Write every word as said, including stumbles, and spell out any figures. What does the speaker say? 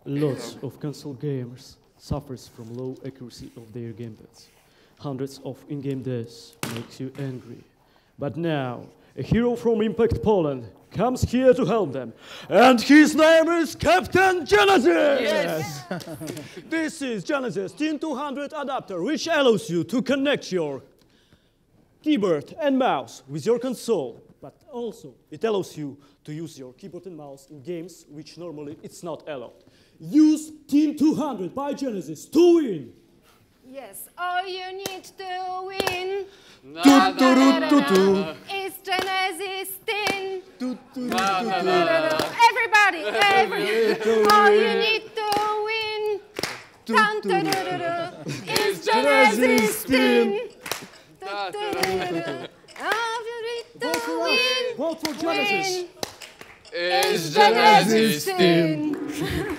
Lots of console gamers suffers from low accuracy of their gamepads. Hundreds of in-game deaths makes you angry. But now, a hero from Impakt Poland comes here to help them. And his name is Captain Genesis! Yes! This is Genesis T N two hundred adapter, which allows you to connect your keyboard and mouse with your console. But also, it allows you to use your keyboard and mouse in games which normally it's not allowed. Use T N two hundred by Genesis to win! Yes, all you need to win is Genesis Tin. Everybody, every, all you need to win is Genesis Tin. All you need to win Vote for Genesis! is Genesis Tin.